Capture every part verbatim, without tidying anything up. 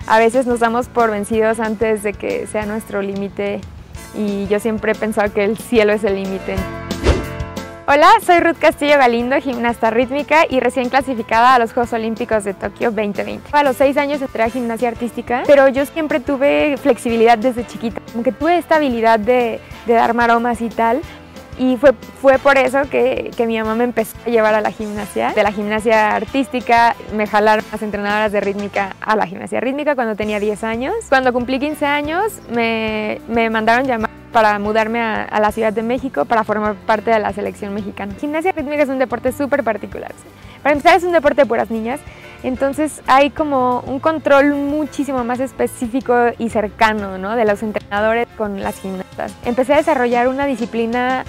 a veces nos damos por vencidos antes de que sea nuestro límite y yo siempre he pensado que el cielo es el límite. Hola, soy Ruth Castillo Galindo, gimnasta rítmica y recién clasificada a los Juegos Olímpicos de Tokio veinte veinte. A los seis años entré a gimnasia artística, pero yo siempre tuve flexibilidad desde chiquita, como que tuve esta habilidad de, de dar maromas y tal. Y fue, fue por eso que, que mi mamá me empezó a llevar a la gimnasia. De la gimnasia artística me jalaron las entrenadoras de rítmica a la gimnasia rítmica cuando tenía diez años. Cuando cumplí quince años me, me mandaron llamar para mudarme a, a la Ciudad de México para formar parte de la selección mexicana. Gimnasia rítmica es un deporte súper particular. ¿Sí? Para empezar es un deporte de puras niñas, entonces hay como un control muchísimo más específico y cercano, ¿no?, de los entrenadores con las gimnastas. Empecé a desarrollar una disciplina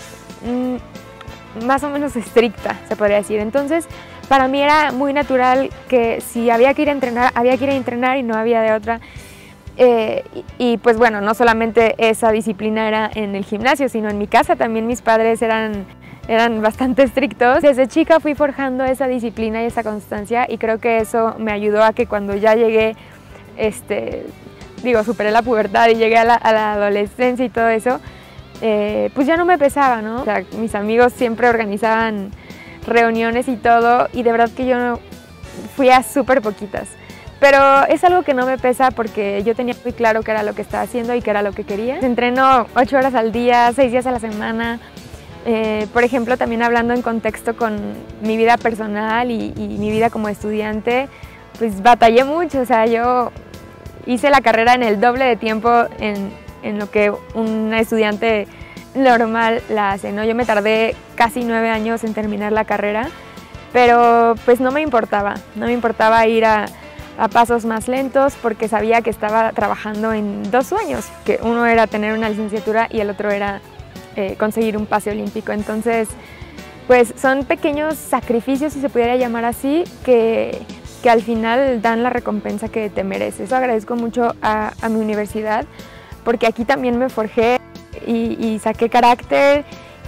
mmm, más o menos estricta, se podría decir. Entonces para mí era muy natural que si había que ir a entrenar, había que ir a entrenar y no había de otra. Eh, y, y pues bueno, no solamente esa disciplina era en el gimnasio, sino en mi casa también mis padres eran, eran bastante estrictos. Desde chica fui forjando esa disciplina y esa constancia y creo que eso me ayudó a que cuando ya llegué, este, digo, superé la pubertad y llegué a la, a la adolescencia y todo eso, eh, pues ya no me pesaba, ¿no? O sea, mis amigos siempre organizaban reuniones y todo y de verdad que yo fui a súper poquitas. Pero es algo que no me pesa porque yo tenía muy claro qué era lo que estaba haciendo y qué era lo que quería. Entreno ocho horas al día, seis días a la semana. Eh, por ejemplo, también hablando en contexto con mi vida personal y, y mi vida como estudiante, pues batallé mucho. O sea, yo hice la carrera en el doble de tiempo en, en lo que una estudiante normal la hace, ¿no? Yo me tardé casi nueve años en terminar la carrera, pero pues no me importaba, no me importaba ir a a pasos más lentos porque sabía que estaba trabajando en dos sueños, que uno era tener una licenciatura y el otro era eh, conseguir un pase olímpico. Entonces, pues son pequeños sacrificios, si se pudiera llamar así, que, que al final dan la recompensa que te mereces. Yo agradezco mucho a, a mi universidad porque aquí también me forjé y, y saqué carácter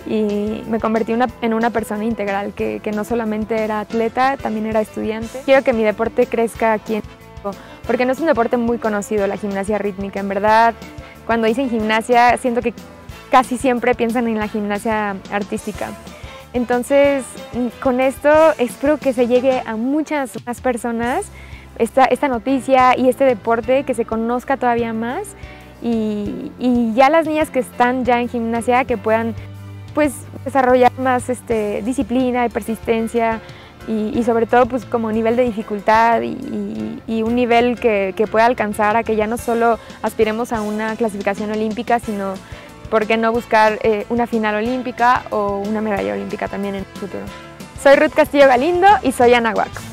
y me convertí una, en una persona integral, que, que no solamente era atleta, también era estudiante. Quiero que mi deporte crezca aquí en México, porque no es un deporte muy conocido, la gimnasia rítmica. En verdad, cuando dicen gimnasia, siento que casi siempre piensan en la gimnasia artística. Entonces, con esto espero que se llegue a muchas más personas esta, esta noticia y este deporte, que se conozca todavía más y, y ya las niñas que están ya en gimnasia que puedan pues desarrollar más este, disciplina y persistencia y, y sobre todo pues como nivel de dificultad y, y, y un nivel que, que pueda alcanzar a que ya no solo aspiremos a una clasificación olímpica, sino por qué no buscar eh, una final olímpica o una medalla olímpica también en el futuro. Soy Ruth Castillo Galindo y soy Anahuac.